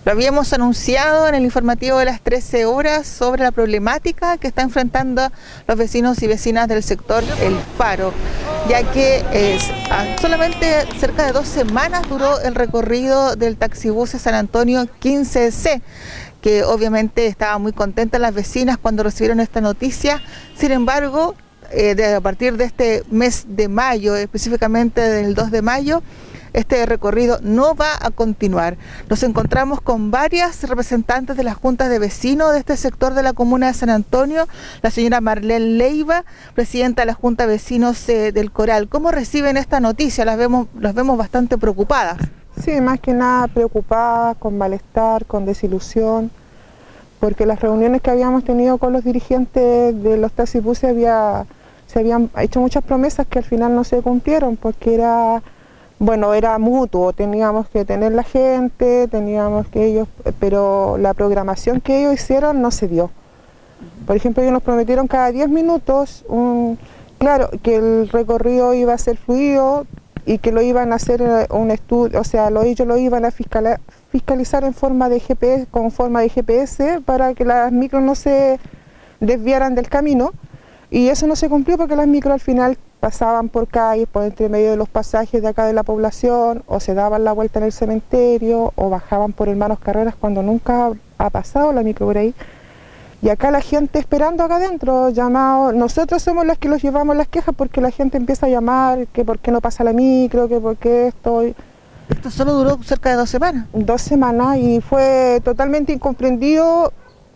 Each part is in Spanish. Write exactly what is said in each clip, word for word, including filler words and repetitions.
Lo habíamos anunciado en el informativo de las trece horas sobre la problemática que están enfrentando los vecinos y vecinas del sector El Faro, ya que es, solamente cerca de dos semanas duró el recorrido del taxibús de San Antonio quince C, que obviamente estaban muy contentas las vecinas cuando recibieron esta noticia. Sin embargo, eh, de, a partir de este mes de mayo, específicamente del dos de mayo, este recorrido no va a continuar. Nos encontramos con varias representantes de las juntas de vecinos de este sector de la comuna de San Antonio, la señora Marlene Leiva, presidenta de la Junta de Vecinos eh, del Coral. ¿Cómo reciben esta noticia? Las vemos, las vemos bastante preocupadas. Sí, más que nada preocupadas, con malestar, con desilusión, porque las reuniones que habíamos tenido con los dirigentes de los taxibuses había, se habían hecho muchas promesas que al final no se cumplieron, porque era... Bueno, era mutuo, teníamos que tener la gente, teníamos que ellos, pero la programación que ellos hicieron no se dio. Por ejemplo, ellos nos prometieron cada diez minutos, un, claro, que el recorrido iba a ser fluido y que lo iban a hacer un estudio, o sea, lo, ellos lo iban a fiscalizar, fiscalizar en forma de G P S, con forma de G P S, para que las micros no se desviaran del camino, y eso no se cumplió porque las micros al final pasaban por calles, por entre medio de los pasajes de acá de la población, o se daban la vuelta en el cementerio, o bajaban por Hermanos Carreras cuando nunca ha pasado la micro por ahí. Y acá la gente esperando acá adentro, llamado, nosotros somos las que los llevamos las quejas porque la gente empieza a llamar, que por qué no pasa la micro, que por qué esto... Esto solo duró cerca de dos semanas. Dos semanas y fue totalmente incomprendido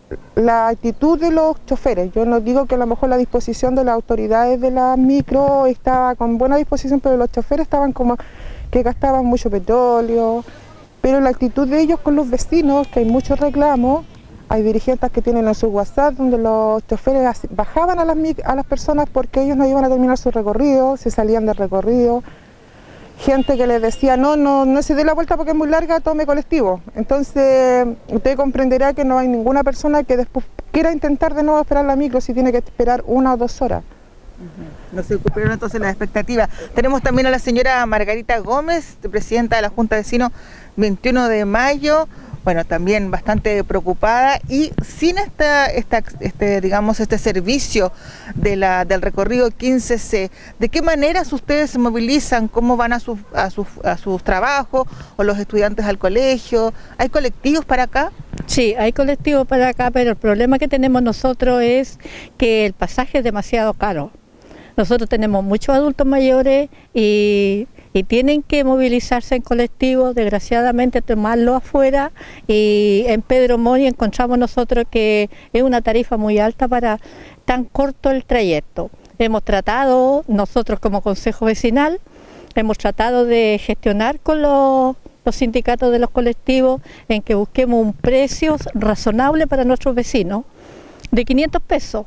la actitud de los choferes. Yo no digo que a lo mejor la disposición de las autoridades de la micro estaba con buena disposición, pero los choferes estaban como que gastaban mucho petróleo, pero la actitud de ellos con los vecinos, que hay muchos reclamos, hay dirigentes que tienen en su WhatsApp donde los choferes bajaban a las, a las personas porque ellos no iban a terminar su recorrido, se salían del recorrido. Gente que les decía, no, no, no se dé la vuelta porque es muy larga, tome colectivo. Entonces, usted comprenderá que no hay ninguna persona que después quiera intentar de nuevo esperar la micro si tiene que esperar una o dos horas. Uh-huh. No se cumplieron entonces las expectativas. Tenemos también a la señora Margarita Gómez, presidenta de la Junta de Vecinos veintiuno de mayo. Bueno, también bastante preocupada y sin esta, esta, este, digamos, este servicio de la, del recorrido quince C, ¿de qué maneras ustedes se movilizan? ¿Cómo van a sus, a sus, a sus trabajos o los estudiantes al colegio? ¿Hay colectivos para acá? Sí, hay colectivos para acá, pero el problema que tenemos nosotros es que el pasaje es demasiado caro. Nosotros tenemos muchos adultos mayores y... y tienen que movilizarse en colectivo, desgraciadamente tomarlo afuera, y en Pedro Moni encontramos nosotros que es una tarifa muy alta para tan corto el trayecto. Hemos tratado, nosotros como Consejo Vecinal, hemos tratado de gestionar con los, los sindicatos de los colectivos en que busquemos un precio razonable para nuestros vecinos, de quinientos pesos.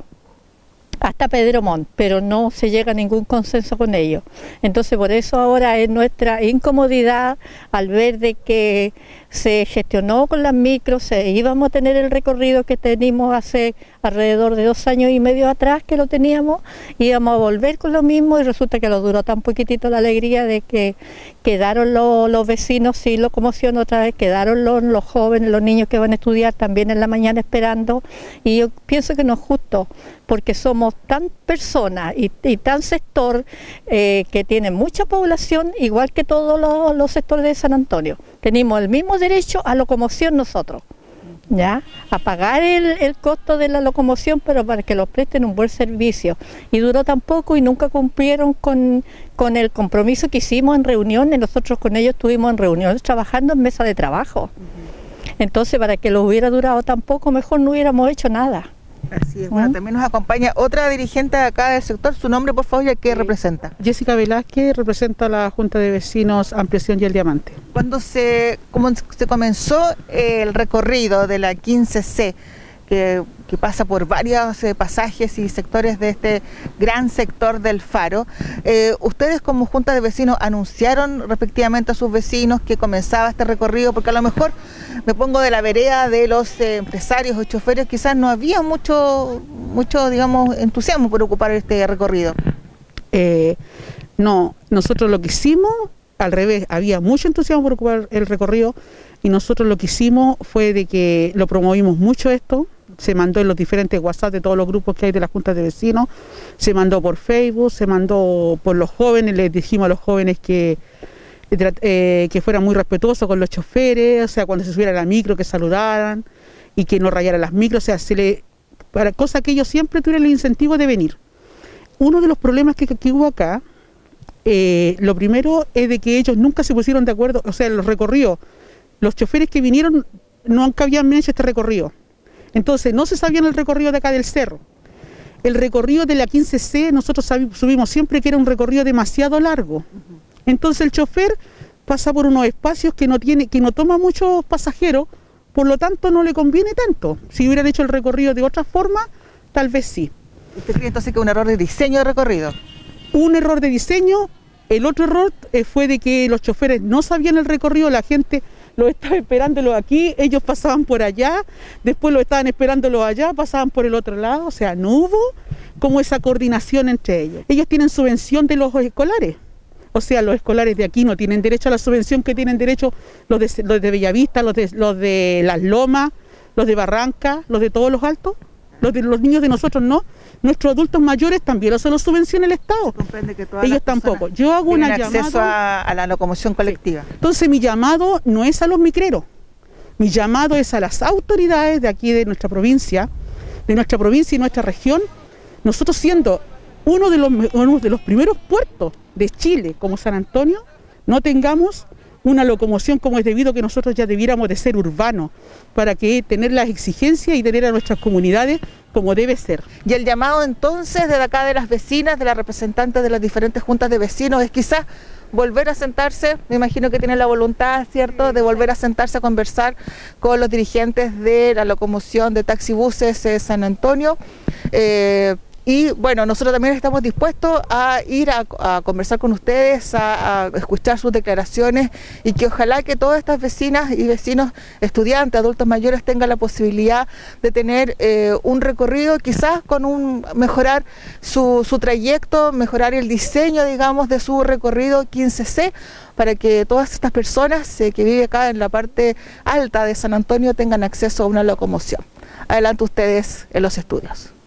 Hasta Pedro Montt, pero no se llega a ningún consenso con ellos. Entonces por eso ahora es nuestra incomodidad al ver de que se gestionó con las micros, se íbamos a tener el recorrido que teníamos hace alrededor de dos años y medio atrás que lo teníamos, íbamos a volver con lo mismo y resulta que lo duró tan poquitito la alegría de que quedaron los, los vecinos sin locomoción otra vez, quedaron los, los jóvenes, los niños que van a estudiar también en la mañana esperando, y yo pienso que no es justo porque somos tan personas y, y tan sector eh, que tiene mucha población, igual que todos los, los sectores de San Antonio. Tenemos el mismo derecho a locomoción nosotros, ¿ya? A pagar el, el costo de la locomoción, pero para que los presten un buen servicio. Y duró tan poco y nunca cumplieron con, con el compromiso que hicimos en reuniones. Nosotros con ellos estuvimos en reuniones trabajando en mesa de trabajo. Entonces, para que lo hubiera durado tan poco, mejor no hubiéramos hecho nada. Así es. Bueno, ¿Mm? También nos acompaña otra dirigente de acá del sector. Su nombre, por favor, y a qué sí. representa. Jessica Velázquez, representa la Junta de Vecinos Ampliación y el Diamante. Cuando se, como se comenzó el recorrido de la quince C, que, que pasa por varios eh, pasajes y sectores de este gran sector del Faro, eh, ustedes como Junta de Vecinos anunciaron respectivamente a sus vecinos que comenzaba este recorrido, porque a lo mejor me pongo de la vereda de los eh, empresarios o choferes, quizás no había mucho, mucho digamos, entusiasmo por ocupar este recorrido. Eh, no, nosotros lo que hicimos, al revés, había mucho entusiasmo por ocupar el recorrido. y nosotros lo que hicimos fue de que lo promovimos mucho esto, se mandó en los diferentes WhatsApp de todos los grupos que hay de las juntas de vecinos, se mandó por Facebook, se mandó por los jóvenes, les dijimos a los jóvenes que, eh, que fueran muy respetuosos con los choferes, o sea, cuando se subieran a la micro que saludaran y que no rayaran las micros, o sea, se le, para cosa que ellos siempre tuvieran el incentivo de venir. Uno de los problemas que, que hubo acá, eh, lo primero es de que ellos nunca se pusieron de acuerdo, o sea, los recorridos, los choferes que vinieron nunca habían hecho este recorrido. Entonces no se sabían el recorrido de acá del cerro. El recorrido de la quince C nosotros subimos siempre que era un recorrido demasiado largo. Entonces el chofer pasa por unos espacios que no tiene, que no toma muchos pasajeros, por lo tanto no le conviene tanto. Si hubieran hecho el recorrido de otra forma, tal vez sí. ¿Usted cree entonces que es un error de diseño de recorrido? Un error de diseño. El otro error eh, fue de que los choferes no sabían el recorrido, la gente los estaba esperándolo aquí, ellos pasaban por allá, después lo estaban esperándolo allá, pasaban por el otro lado, o sea, no hubo como esa coordinación entre ellos. Ellos tienen subvención de los escolares, o sea, los escolares de aquí no tienen derecho a la subvención que tienen derecho los de, los de Bellavista, los de, los de Las Lomas, los de Barranca, los de todos los altos, los de los niños de nosotros no. Nuestros adultos mayores también se los subvenciona el Estado. Comprende que todas ellos tampoco. Yo hago una llamada acceso a, a la locomoción colectiva. Sí. Entonces mi llamado no es a los micreros, mi llamado es a las autoridades de aquí de nuestra provincia, de nuestra provincia y nuestra región. Nosotros siendo uno de los, uno de los primeros puertos de Chile como San Antonio, no tengamos una locomoción como es debido, que nosotros ya debiéramos de ser urbanos para que tener las exigencias y tener a nuestras comunidades como debe ser. Y el llamado entonces desde acá de las vecinas, de las representantes de las diferentes juntas de vecinos, es quizás volver a sentarse, me imagino que tienen la voluntad, ¿cierto?, de volver a sentarse a conversar con los dirigentes de la locomoción de taxibuses de San Antonio. Eh, Y bueno, nosotros también estamos dispuestos a ir a, a conversar con ustedes, a, a escuchar sus declaraciones y que ojalá que todas estas vecinas y vecinos, estudiantes, adultos mayores tengan la posibilidad de tener eh, un recorrido, quizás con un mejorar su, su trayecto, mejorar el diseño, digamos, de su recorrido quince C, para que todas estas personas eh, que viven acá en la parte alta de San Antonio tengan acceso a una locomoción. Adelante ustedes en los estudios.